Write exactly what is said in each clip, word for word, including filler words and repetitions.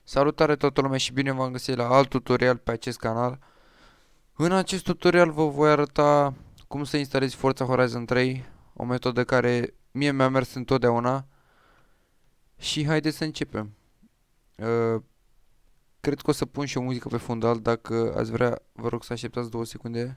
Salutare toată lumea și bine v-am găsit la alt tutorial pe acest canal. În acest tutorial vă voi arăta cum să instalezi Forza Horizon trei, o metodă care mie mi-a mers întotdeauna. Și haideți să începem. Uh, cred că o să pun și o muzică pe fundal, dacă ați vrea, vă rog să așteptați două secunde.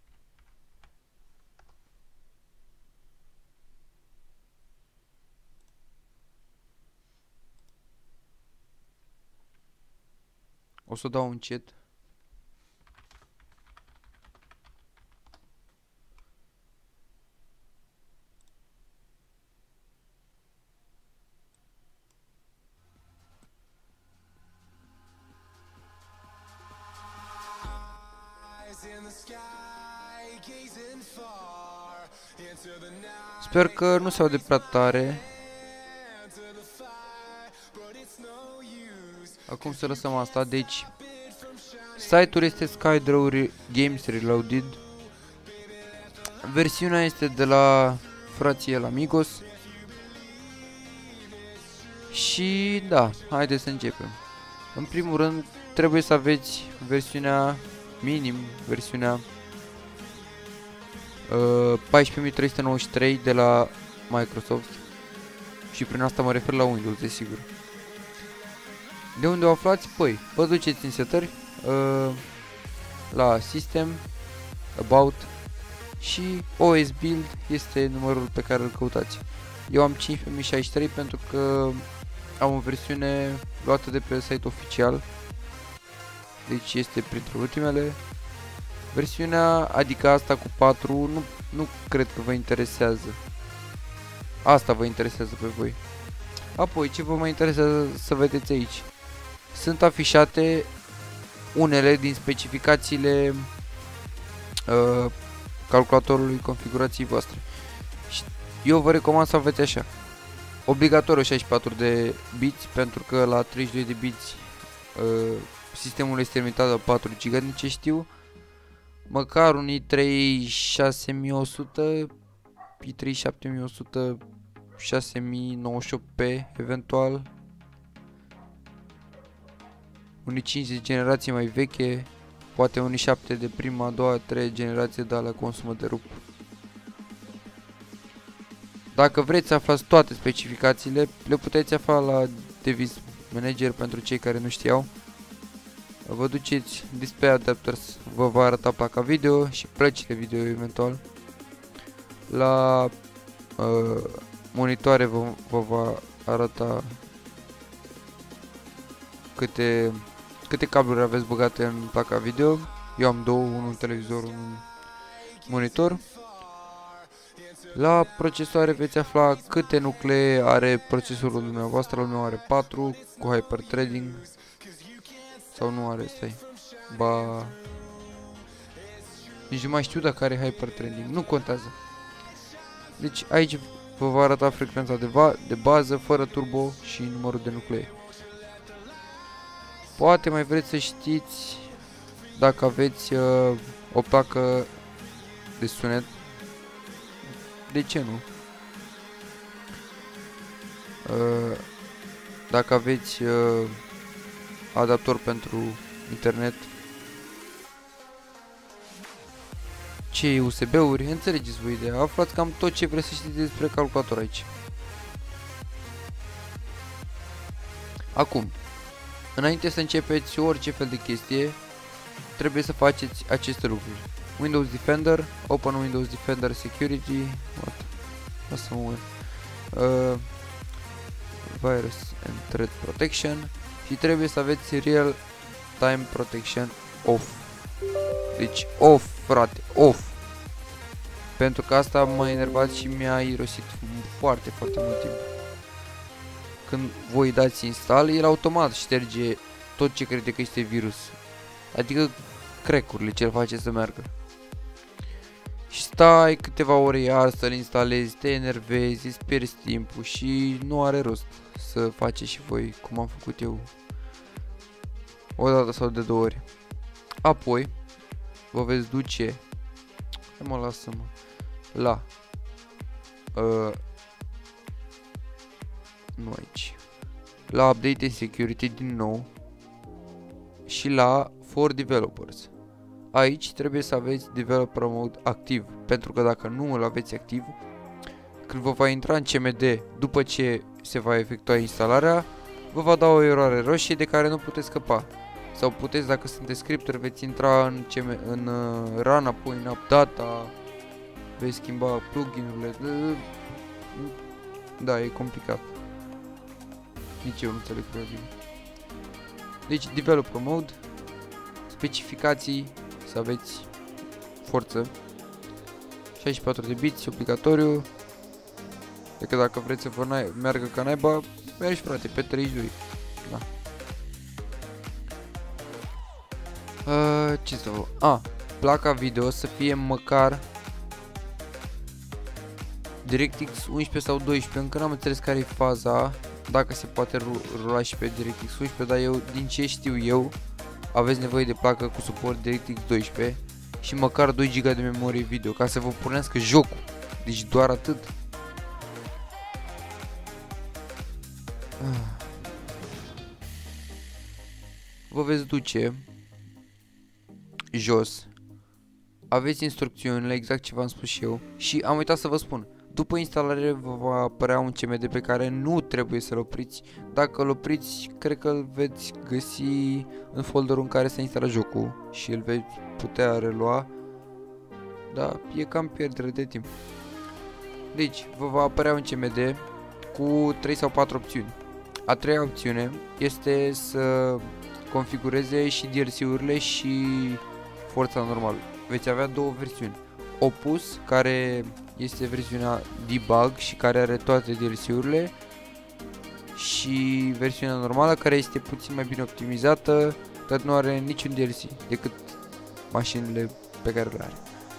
O să dau încet. Sper că nu se aude prea tare. Acum să lăsăm asta. Deci site-ul este Skydraw Games Reloaded. Versiunea este de la frații El Amigos. Și da, haideți să începem. În primul rând trebuie să aveți versiunea minim, versiunea uh, paisprezece mii trei sute nouăzeci și trei de la Microsoft. Și prin asta mă refer la Windows, desigur. De unde o aflați? Păi, vă duceți în setări, uh, la System, About și O S Build este numărul pe care îl căutați. Eu am cincisprezece mii șaizeci și trei pentru că am o versiune luată de pe site oficial, deci este printre ultimele. Versiunea, adică asta cu patru, nu, nu cred că vă interesează. Asta vă interesează pe voi. Apoi, ce vă mai interesează să vedeți aici? Sunt afișate unele din specificațiile uh, calculatorului configurației voastre. Și eu vă recomand să aveți așa: obligatoriu șaizeci și patru de biți, pentru că la treizeci și doi de biți uh, sistemul este limitat la patru giga, din ce știu. Măcar un i trei șase mii o sută, i trei șapte mii o sută, șase mii nouăzeci și opt p eventual. Un i cinci de generație mai veche, poate un i șapte de prima, a doua, a treia generație, dar la consumă de rup. Dacă vreți să aflați toate specificațiile, le puteți afla la Device Manager pentru cei care nu știau. Vă duceți Display Adapters, vă va arăta placa video și plăcile video eventual. La uh, monitoare vă, vă va arăta câte, câte cabluri aveți băgate în placa video. Eu am două, unul televizor, unul monitor. La procesoare veți afla câte nuclee are procesorul dumneavoastră. Al meu are patru cu hyperthreading. Sau nu are, stai. Ba... nici nu mai știu dacă are hyperthreading. Nu contează. Deci aici vă va arăta frecvența de, de bază, fără turbo și numărul de nuclee. Poate mai vreți să știți dacă aveți uh, o placă de sunet. De ce nu? Uh, dacă aveți uh, adaptor pentru internet, ce U S B-uri, înțelegeți voi ideea. Aflați cam tot ce vreți să știți despre calculator aici. Acum, înainte să începeți orice fel de chestie, trebuie să faceți aceste lucruri: Windows Defender, Open Windows Defender Security, what? Lasă-mă uh, Virus and Threat Protection. Și trebuie să aveți Real Time Protection Off. Deci off, frate, off. Pentru că asta m-a enervat și mi-a irosit foarte, foarte mult timp. Când voi dați install, el automat șterge tot ce crede că este virus. Adică crack-urile ce-l face să meargă. Și stai câteva ore iar să-l instalezi, te enervezi, îți pierzi timpul și nu are rost să faceți și voi cum am făcut eu o dată sau de două ori. Apoi vă veți duce, mă lasă-mă, la uh, nu aici, la Update and Security din nou și la For Developers. Aici trebuie să aveți Developer Mode activ, pentru că dacă nu îl aveți activ, când vă va intra în C M D după ce se va efectua instalarea, vă va da o eroare roșie de care nu puteți scăpa. Sau puteți, dacă sunteți scripter, veți intra în, C M, în uh, Run, apoi în Updata, veți schimba pluginurile. Da, e complicat. Nici eu nu înțeleg prea bine. Deci, Developer Mode, specificații, să aveți forță, șaizeci și patru de biți, obligatoriu. Adică dacă vreți să vă meargă ca naiba, mergi frate, pe treizeci de doi. Da. Uh, ce să vă... A, placa video să fie măcar DirectX unsprezece sau doisprezece, încă n-am înțeles care e faza, dacă se poate rula și pe DirectX unsprezece, dar eu, din ce știu eu, aveți nevoie de placă cu suport DirectX doisprezece și măcar doi giga de memorie video, ca să vă pornească jocul, deci doar atât. Vă veți duce jos, aveți instrucțiunile, exact ce v-am spus și eu, și am uitat să vă spun, după instalare vă va apărea un C M D pe care nu trebuie să-l opriți. Dacă îl opriți, cred că îl veți găsi în folderul în care s-a instalat jocul și îl veți putea relua, dar e cam pierdere de timp. Deci, vă va apărea un C M D cu trei sau patru opțiuni. A treia opțiune este să configureze și D L C-urile și forța normală. Veți avea două versiuni. Opus, care este versiunea debug și care are toate D L C-urile, și versiunea normală, care este puțin mai bine optimizată, dar nu are niciun D L C decât mașinile pe care le are.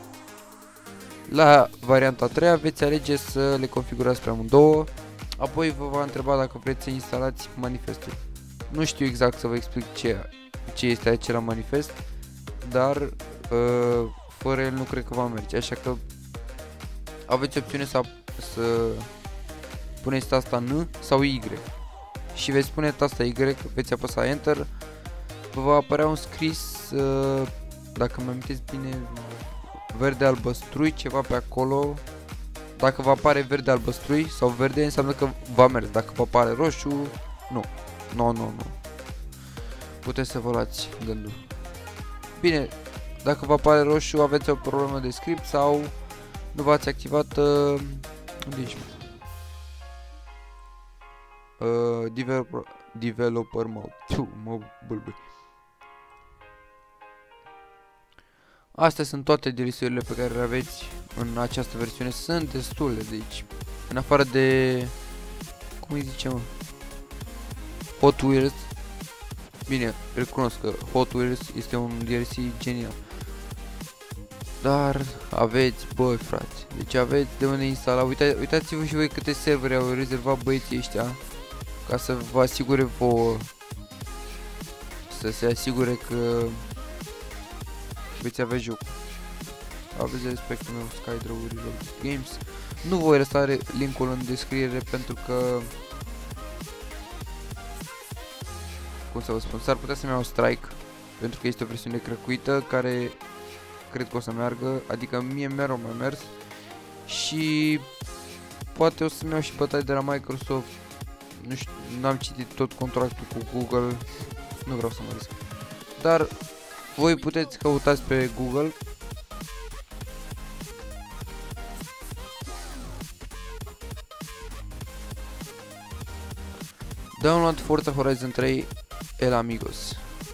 La varianta a treia veți alege să le configurați pe amândouă, apoi vă va întreba dacă vreți să instalați manifestul. Nu știu exact să vă explic ce, ce este acela manifest, dar uh, fără el nu cred că va merge, așa că aveți opțiune să, să puneți tasta N sau Y și veți pune tasta Y, veți apăsa Enter, vă va apărea un scris, uh, dacă mă amintesc bine, verde albăstrui, ceva pe acolo. Dacă vă apare verde albăstrui sau verde, înseamnă că va merge. Dacă vă apare roșu, nu. Nu, nu, nu. Puteți să vă luați gândul. Bine, dacă vă apare roșu, aveți o problemă de script sau nu v-ați activat uh, deci, uh, developer, developer mode. Tiu, mă bâlbâi. Astea sunt toate D L C-urile pe care le aveți în această versiune. Sunt destule, deci în afară de, cum îi zice, mă, Hot Wheels. Bine, recunosc că Hot Wheels este un D L C genial, dar aveți, băi frate, deci aveți de unde instala. Uita, uitați-vă și voi câte servere au rezervat băieții ăștia ca să vă asigure vouă, să se asigure că veți avea joc. Aveți respectul meu, Skydrow-urilor Games. Nu voi lăsa linkul în descriere pentru că, cum să vă spun, s-ar putea să-mi iau strike pentru că este o versiune crăcuită care cred că o să meargă, adică mie mereu mai mers și poate o să-mi iau și bătaie de la Microsoft. Nu știu, n-am citit tot contractul cu Google, nu vreau să mă risc, dar voi puteți căutați pe Google Download Forza Horizon trei El Amigos.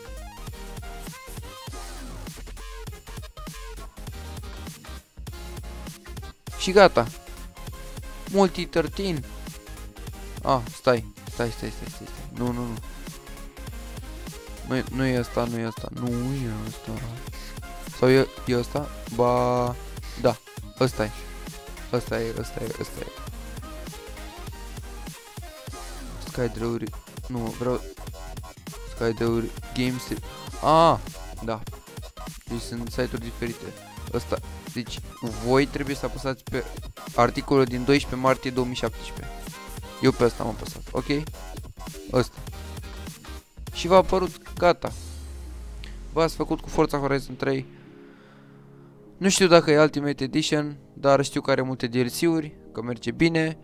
Și gata. Multi treisprezece. Ah, stai, stai, stai, stai, stai, stai. Nu, nu, nu. Nu, nu e asta, nu e asta, nu e asta. Sau e, e asta? Ba, da, ăsta e. Ăsta e, ăsta e, ăsta e. Skydrow-uri, nu, vreau Skydrow Games. Ah, da. Deci sunt site-uri diferite. Ăsta, deci voi trebuie să apăsați pe articolul din doisprezece martie două mii șaptesprezece. Eu pe asta am apăsat, ok? ăsta. Și v-a apărut, gata. V-ați făcut cu Forza Horizon trei. Nu știu dacă e Ultimate Edition, dar știu că are multe D L C-uri, că merge bine.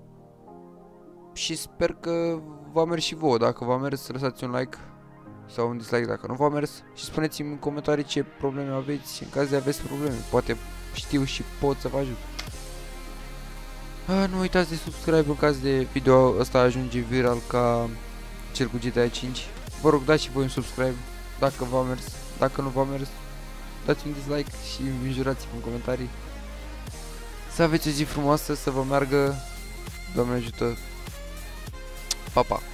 Și sper că v-a mers și vouă. Dacă v-a mers, lăsați un like sau un dislike dacă nu v-a mers. Și spuneți-mi în comentarii ce probleme aveți, în caz de aveți probleme. Poate știu și pot să vă ajut. A, nu uitați de subscribe în caz de video ăsta ajunge viral ca cel cu G T A cinci. Vă rog, dați și voi un subscribe dacă v-a mers. Dacă nu v-a mers, dați un dislike și înjurați-vă în comentarii. Să aveți o zi frumoasă, să vă meargă. Doamne ajută. Pa, pa.